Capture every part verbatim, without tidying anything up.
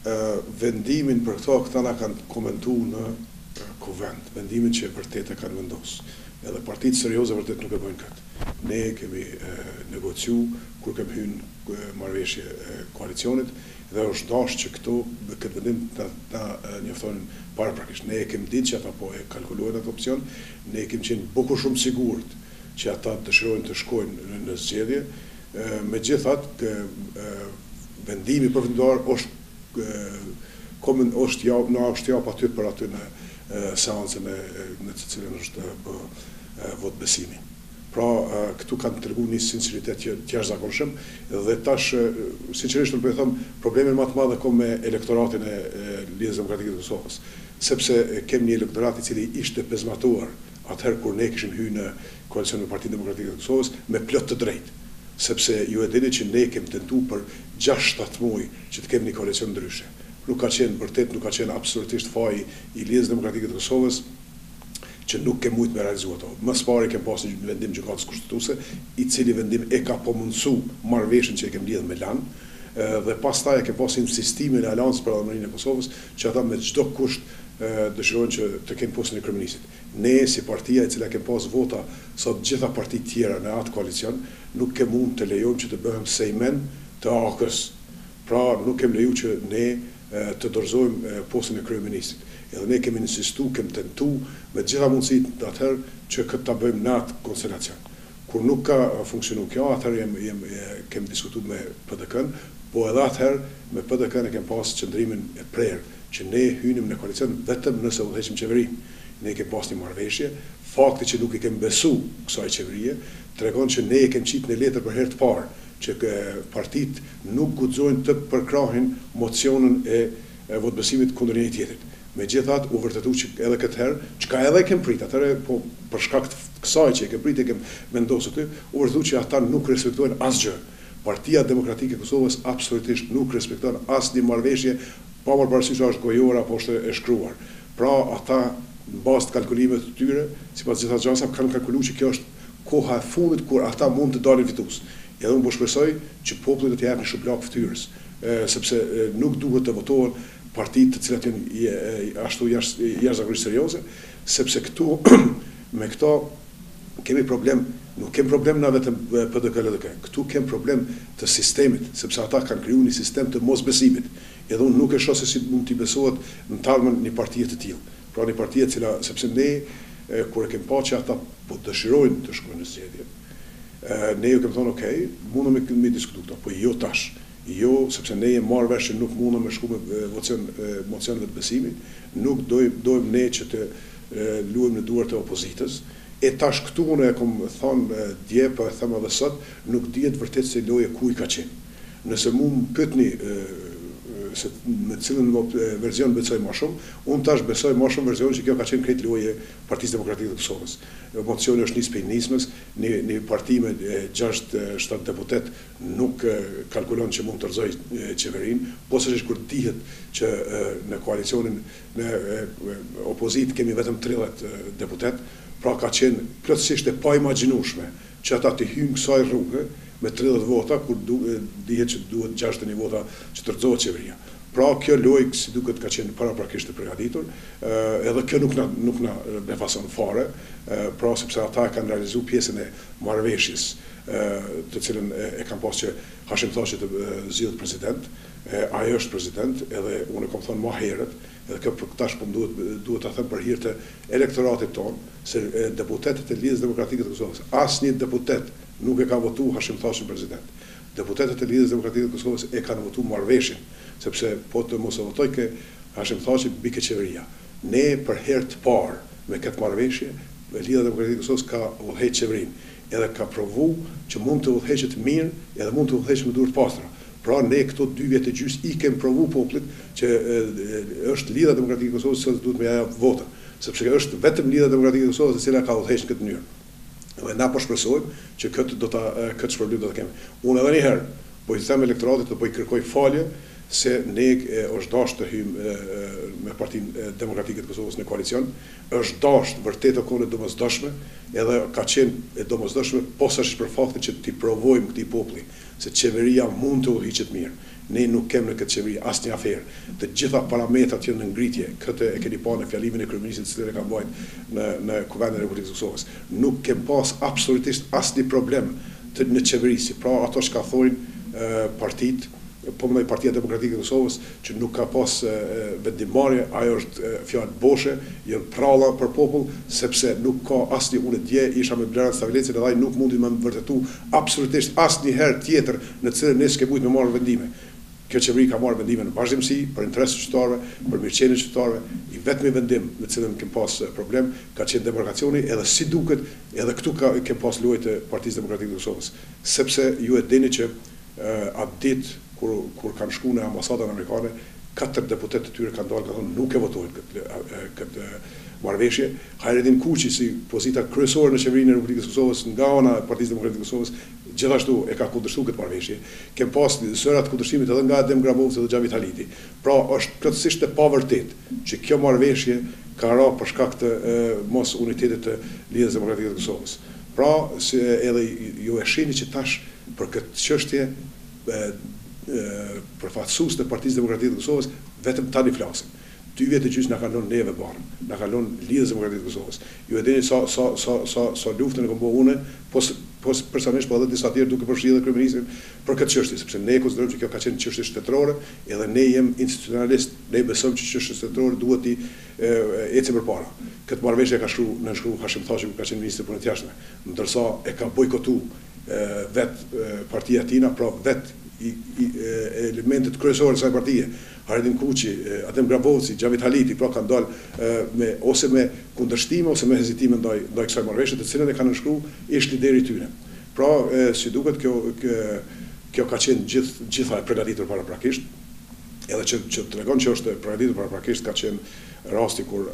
vendimin për këto këta na kanë komentu në kuvend, vendimin që vërtet e kanë vendosë. Edhe partitë serioze vërtet nuk e bëjnë këtë. Ne kemi negociu kur kemi hyrë marrëveshje koalicionit dhe është dashur që këto këtë vendim ta, ta njoftonin paraprakisht. Ne kemi ditë që ata po e kalkulojnë atë opsion, ne kemi qenë bukur shumë sigurt që ata dëshirojnë të shkojnë në zgjedhje. Megjithatë, vendimi përfundimtar është komën është ja në është ja pa ty për aty në seancën e në të cilën është vot besimi. Pra, këtu kanë të regu një sinceritet që jashtëzakonshëm dhe tash, sinqerisht nuk po e them, problemin më të madh ka me elektoratin e Lidhjes Demokratike të Kosovës, sepse kemi një elektorat i cili ishte pezmatuar atëherë kur ne kishim hyrë në koalicion me Partinë Demokratike të Kosovës me plot të drejtë, sepse ju e dini që ne kemi tentuar për gjashtë shtatë muaj që të kemi një koalicion ndryshe. Nuk ka qenë vërtet, nuk ka qenë absolutisht faji i Lidhjes Demokratike të Kosovës që nuk ke mujt me realizu ato. Më së pari kem pas një vendim gjykatës kushtetuese, i cili vendim e ka po mundësu marrëveshjen që e kem lidhur me LAN, dhe pastaj e ke pas insistimin e Aleancës për Adhurimarinë e Kosovës, që ata me çdo kusht dëshirojnë që të kenë postën e kryeministit. Ne, si partia e cila kem pas vota sot gjitha partitë tjera në atë koalicion, nuk ke mund të lejojmë që të bëhem sejmen të A K-s. Pra, nuk kem leju që ne të dorëzojmë postën e kryeministit. Edhe ne kemi insistu, kemi tentu me gjitha mundësit atëherë që këtë ta bëjmë në atë konstelacion. Kur nuk ka funksionu kjo, atëherë jem, jem, kemi diskutu me P D K-n, po edhe atëherë me P D K-n e kemi pas qëndrimin e prerë, që ne hynim në koalicion vetëm nëse udhëheqim qeverinë. Ne kemi pas një marrëveshje, fakti që nuk i kemi besu kësaj qeverie, tregon që ne e kemi qitë në letër për herë të parë, që partitë nuk guxojnë të përkrahin mocionin e, e votbesimit kundër njëri tjetrit. Megjithatë, u vërtetu që edhe këtë herë, çka edhe kem prit, atëherë po për shkak të kësaj që e kem prit e kem vendosur ty, u vërtetu që ata nuk respektojnë asgjë. Partia Demokratike e Kosovës absolutisht nuk respekton asnjë marrëveshje, pa marrë parasysh është gojore apo është e shkruar. Pra, ata në bazë të kalkulimeve të tyre, sipas gjitha gjasa, kanë kalkuluar që kjo është koha e fundit kur ata mund të dalin fitues. Edhe unë po shpresoj që populli do t'i japë një shuplak fytyrës, sepse nuk duhet të votohen partitë të cilat janë ashtu jashtëzakonisht serioze, sepse këtu me këto kemi problem, nuk kemi problem na vetëm P D K L D K, këtu kemi problem të sistemit, sepse ata kanë krijuar një sistem të mosbesimit. Edhe unë nuk e shoh se si mund t'i besohet në talmën një partie të tillë. Pra një partie e cila, sepse ne kur e kemi pa që ata po dëshirojnë të shkojnë në zgjedhje, ne ju kemi thonë, okay, mundëm me, me diskutu këto, po jo tash. Jo, sepse ne jemi marrë vesh që nuk mundëm me shku me mocion, mocionet të besimit, nuk dojmë, dojmë ne që të luajmë në duart e opozitës, e tash këtu unë e kom thonë dje, po e them edhe sot, nuk dihet vërtet se loja ku i ka qenë. Nëse mu më pyetni se me cilën verzion besoj më shumë, unë tash besoj më shumë verzion që kjo ka qenë krejt loje Partisë Demokratike të Kosovës. Mocioni është nisë prej nismës, një, një parti me gjashtë shtatë deputet nuk kalkulon që mund të rrëzoj qeverinë, posaçërisht kur dihet që në koalicionin në opozit kemi vetëm tridhjetë deputet, pra ka qenë plotësisht e pa imagjinueshme që ata të hyjnë kësaj rruge me tridhjetë vota, kur dihet që duhet gjashtëdhjetë vota që të rrëzohet qeveria. Pra kjo lojë si duket ka qenë paraprakisht e përgatitur, edhe kjo nuk na nuk na befason fare, pra sepse ata kanë realizuar pjesën e marrëveshjes, të cilën e kanë pas që Hashim Thaçi të zgjidhet president, ai është president, edhe unë kam thënë më herët, edhe kjo për tash po duhet duhet ta them për hir të elektoratit ton, se deputetët e Lidhjes Demokratike të Kosovës, asnjë deputet nuk e ka votuar Hashim Thaçin president. Deputetët e Lidhjes Demokratike të Kosovës e kanë votuar marrëveshjen, sepse po të mos e votoj ke Hashim Thaçi bike qeveria. Ne për herë të parë me këtë marrëveshje, Lidhja Demokratike të Kosovës ka udhëhequr qeverinë, edhe ka provu që mund të udhëheqet mirë, edhe mund të udhëheqet me duart pastra. Pra ne këto dy vjet e gjys i kem provu popullit që e, e, është Lidhja Demokratike e Kosovës që duhet me ja vota, sepse është vetëm Lidhja Demokratike e Kosovës e cila ka udhëhequr në këtë mënyrë. Dhe na po shpresojmë që këtë do ta këtë shpërblim do ta kemi. Unë edhe një herë po i them elektoratit, po i kërkoj falje se ne është dashur të hyjmë me Partinë Demokratike të Kosovës në koalicion, është dashur vërtet e domosdoshme, edhe ka qenë e domosdoshme posaçërisht për faktin që ti provojmë këtij populli se qeveria mund të udhëhiqet mirë. ne nuk kemë në këtë qeveri asnjë aferë. Të gjitha parametrat janë në ngritje. Këtë e keni pa në fjalimin e kryeministit që e ka bërë në në Kuvendin e Republikës së Kosovës. Nuk kemë pas absolutisht asnjë problem të në qeverisi. Pra ato që ka thojnë partitë, po më Partia Demokratike e Kosovës, që nuk ka pas vendimarrje, ajo është fjalë boshe, janë pralla për popull, sepse nuk ka asnjë unë dje isha me Blerën Stavilecin edhe ai nuk mundi më vërtetu absolutisht asnjëherë tjetër në cilën ne s'ke mujt me marrë vendime. Kjo qeveri ka marrë vendime në vazhdimsi për interes të qytetarëve, për mirëqenien e qytetarëve. I vetmi vendim në cilën kem pas problem ka qenë demarkacioni, edhe si duket, edhe këtu ka kem pas lojë të Partisë Demokratike të Kosovës, sepse ju e dini që atë ditë kur kur kanë shkuar në ambasadën amerikane, katër deputet të tyre kanë dalë, kanë thonë nuk e votojnë këtë këtë marrëveshje. Hajredin Kuçi si pozita kryesore në qeverinë e Republikës së Kosovës nga ana e Partisë Demokratike të Kosovës gjithashtu e ka kundërshtuar këtë marrëveshje. Kem pas zëra të kundërshtimit edhe nga Adem Grabovci dhe Xhavit Haliti. Pra është plotësisht e pavërtetë që kjo marrëveshje ka ra për shkak të mos unitetit të Lidhjes Demokratike të Kosovës. Pra si edhe ju e shihni që tash për këtë çështje përfaqësues të Partisë Demokratike të Kosovës vetëm tani flasin. Dy vjet e gjysmë na kanë lënë neve barën, na kanë lënë Lidhjes Demokratike të Kosovës. Ju e dini sa sa sa sa sa luftën e kam bërë unë, po po personalisht po edhe disa tjerë duke përfshirë kryeministrin për këtë çështje, sepse ne konsiderojmë që kjo ka qenë çështje shtetërore, edhe ne jemi institucionalist, ne besojmë që çështja shtetërore duhet të ecë përpara. Këtë marrëveshje ka shkruar në shkruar Hashim Thaçi, ka qenë ministri i punëve të jashtme, ndërsa e ka bojkotuar vet partia Tina, pra vet i, i elementet kryesore të kësaj partie, Hajredin Kuçi, Adem Grabovci, Xhavit Haliti, pra kanë dalë me ose me kundërshtime ose me hezitime ndaj ndaj kësaj marrëveshje, të cilën e kanë nënshkruar ish lideri i tyre. Pra e, si duket kjo kjo, kjo ka qenë gjithë gjitha e përgatitur paraprakisht, edhe që që tregon që është e përgatitur paraprakisht ka qenë rasti kur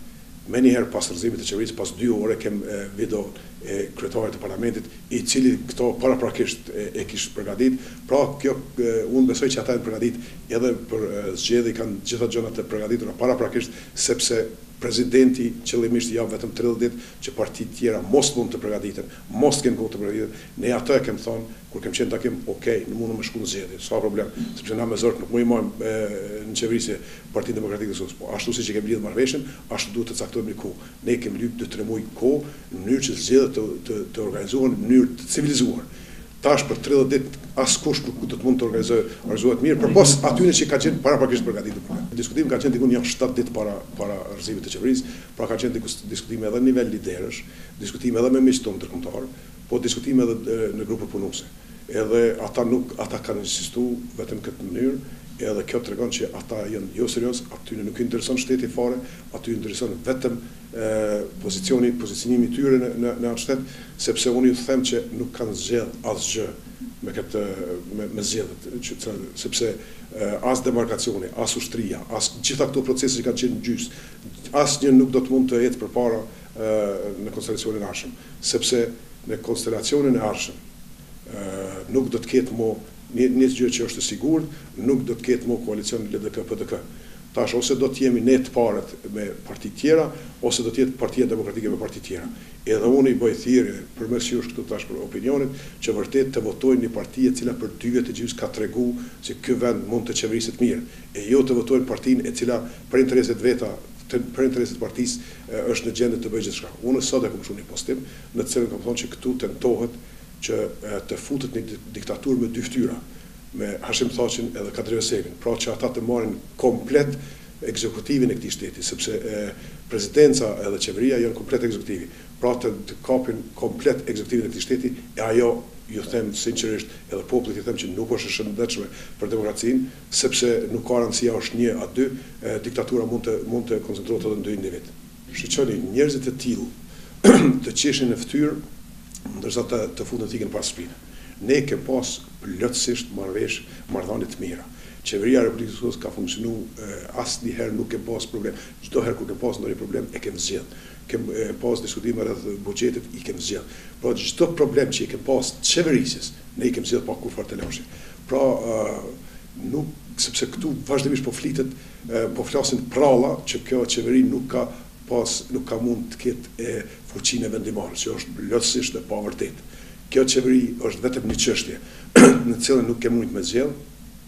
me njëherë pas rrëzimit të qeverisë, pas dy ore kem video e kryetarit të parlamentit, i cili këto paraprakisht e, e kishte përgatit. Pra kjo unë besoj që ata e përgatit edhe për zgjedhje kanë gjitha gjërat e përgatitura paraprakisht, sepse presidenti qëllimisht ja vetëm tridhjetë ditë që partitë tjera mos mund të përgatiten, mos kanë kohë të përgatiten. Ne atë e kem thonë kur kem qenë takim, okay, në mundëm me shku në zgjedhje, s'ka problem, sepse na me zort nuk mund i marrim në qeverisje Partinë Demokratike të Kosovës. Po ashtu siç e kemi lidhur marrëveshjen, ashtu duhet të caktojmë një kohë. Ne kemi lyp dy tre muaj kohë në mënyrë që zgjedhjet të, të, të organizohen në mënyrë të civilizuar. Tash për tridhjetë ditë askush nuk do të mund të organizojë organizohet mirë, përpos atyre që ka qenë paraprakisht përgatitur. Diskutimi ka qenë diku një shtatë ditë para para rrëzimit të qeverisë, pra ka qenë diskutime edhe në nivel liderësh, diskutime edhe me miqtë tonë ndërkombëtar, po diskutime edhe në grupe punuese. Edhe ata nuk ata kanë insistuar vetëm këtë mënyrë, edhe kjo tregon që ata janë jo serioz, aty nuk i intereson shteti fare, aty i intereson vetëm e, pozicioni, pozicionimi i tyre në në, në atë shtet, sepse unë ju them që nuk kanë zgjedh asgjë me këtë me, me zgjedhjet, sepse e, as demarkacioni, as ushtria, as gjitha këto procese që kanë qenë në gjys, asnjë nuk do të mund të jetë përpara e, në konstelacionin e ardhshëm, sepse në konstelacionin e ardhshëm nuk do të ketë mo një, një gjë që është e sigurt, nuk do të ketë mo koalicion L D K P D K. Tash ose do të jemi ne të parët me parti tjera, ose do të jetë Partia Demokratike me parti tjera. Edhe unë i bëj thirrje përmes jush këtu tash për opinionin, që vërtet të votojnë një parti e cila për dy vjet e gjys ka treguar se ky vend mund të qeveriset mirë, e jo të votojnë partinë e cila për intereset veta për intereset të partisë është në gjendje të bëjë gjithçka. Unë sot e kam shumë një postim, në të cilën kam thonë që këtu tentohet që të futet një diktaturë me dy fytyra, me Hashim Thaçin edhe Kadri Veselin, pra që ata të marrin komplet ekzekutivin e këtij shteti, sepse e, presidenca edhe qeveria janë komplet ekzekutivi, pra të, të kapin komplet ekzekutivin e këtij shteti, e ajo ju them sinqerisht, edhe popullit i them që nuk është e shëndetshme për demokracinë, sepse nuk ka rëndësia është një a dy, e, diktatura mund të mund të koncentrohet edhe në dy individ. Shiqoni, njerëzit e tillë të qeshin në fytyrë, ndërsa të, të futen tikën pas shpinë. Ne ke pas plotësisht marrëvesh, marrëdhënie të mira. Qeveria e Republikës së Kosovës ka funksionuar, asnjëherë nuk ke pas problem. Çdo herë kur ke pas ndonjë problem e kem zgjedh. Kem e, pas diskutime rreth buxhetit, i kem zgjedh. Pra çdo problem që i kem pas qeverisjes, ne i kem zgjedh pa kur fare të lëmshi. Pra uh, nuk sepse këtu vazhdimisht po flitet, uh, po flasin pralla që kjo qeveri nuk ka pas nuk ka mund të ketë e fuqinë vendimare, që është plotësisht e pavërtetë. Kjo qeveri është vetëm një çështje në cilën nuk ke mund me zgjedh,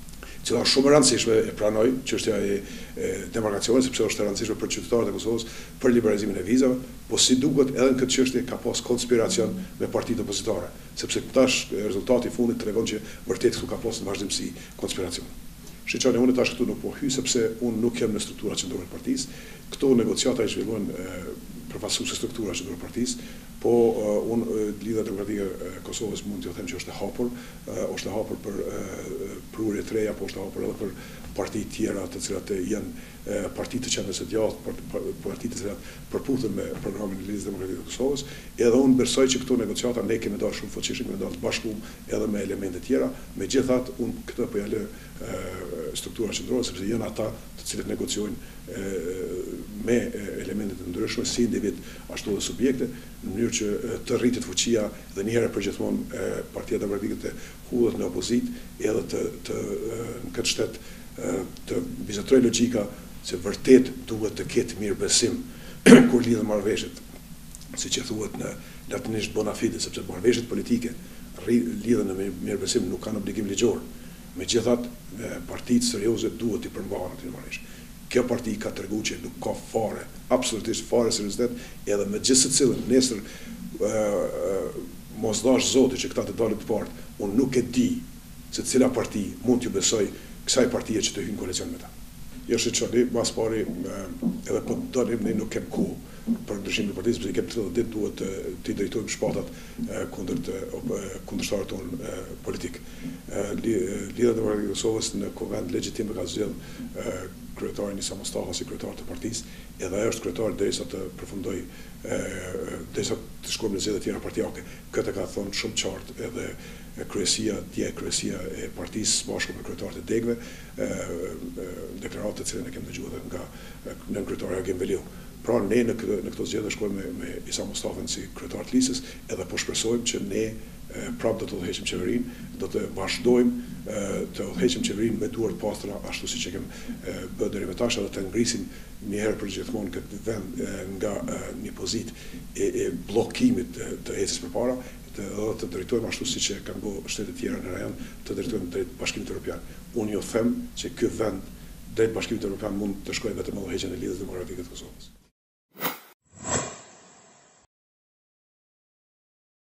cila është shumë e rëndësishme, e pranoj çështja e, e demarkacionit, sepse është e rëndësishme për qytetarët e Kosovës për liberalizimin e vizave, po si duket edhe në këtë çështje ka pas konspiracion me partitë opozitare, sepse tash rezultati i fundit tregon që vërtet këtu ka pas në vazhdimsi konspiracion. Shiqani, unë tash këtu nuk po hy, sepse unë nuk jam në struktura qendrore të partisë. Këto negociata i zhvillohen përfaqësues struktura qendrore të partisë, po uh, unë uh, Lidhja Demokratike e Kosovës mund t'ju them që është e hapur, uh, është e hapur për uh, prurje të reja, po është e hapur edhe për parti tjera të cilat janë uh, parti të qendrës së djathtë, parti të cilat përputhen me programin e Lidhjes Demokratike të Kosovës, edhe unë besoj që këto negociata ne kemi dalë shumë fuqishëm, kemi dalë të bashkuar edhe me elemente tjera, megjithatë unë këtë po ja lë struktura qendrore sepse janë ata të cilët negociojnë me elemente të ndryshme, si individ ashtu dhe subjekte, në mënyrë që të rritet fuqia dhe njëherë përgjithmonë Partia Demokratike të hudhet në opozitë edhe të, të në këtë shtet të bizetroj logjika se vërtet duhet të ketë mirëbesim kur lidhen marrëveshjet, siç e thuhet në latinisht bona fide, sepse marrëveshjet politike lidhen në mirëbesim nuk kanë obligim ligjor. Megjithatë, partitë serioze duhet i përmbahen aty në marrëveshje. Kjo parti ka treguar që nuk ka fare, absolutisht fare seriozitet, edhe me gjithë secilin nesër mos dash Zoti që këta të dalin të partë, unë nuk e di se cila parti mund t'ju besoj kësaj partie që të hyjnë koalicion me ta. Jo shiqoni, mas pari edhe po dalim ne nuk kem kohë për ndryshimin e partisë, sepse kem tridhjetë ditë duhet të drejtojmë shpatat kundër kundërshtarët tonë politik. Lidhja Demokratike e Kosovës në konvent legjitim e ka zgjedhur kryetarin Isa Mustafa si kryetar të partisë, edhe ajo është kryetar derisa të përfundoj derisa të shkojmë në zgjedhje tjera partijake. Këtë ka thonë shumë qartë edhe kryesia, dje kryesia e partisë bashkë me kryetarët e degëve, deklaratë të cilën e kemi dëgjuar edhe nga nën kryetari Agim Veliu. Pra ne në këtë në këto zgjedhje shkojmë me, me Isa Mustafën si kryetar të listës, edhe po shpresojmë që ne prapë do të udhëheqim qeverinë, do të vazhdojmë të udhëheqim qeverinë me duar të pastra ashtu siç e kemi bërë deri më tash, edhe të ngrisim një herë për gjithmonë këtë vend nga një pozitë e, e bllokimit të, të ecjes përpara, të, të drejtojmë ashtu siç e kanë bërë shtetet tjera në rajon, të drejtojmë drejt Bashkimit Evropian. Unë ju them që ky vend drejt Bashkimit Evropian mund të shkojë vetëm me udhëheqjen e Lidhjes Demokratike të Kosovës.